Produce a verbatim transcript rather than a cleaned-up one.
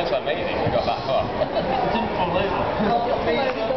That's amazing, we got that far. It didn't fall over.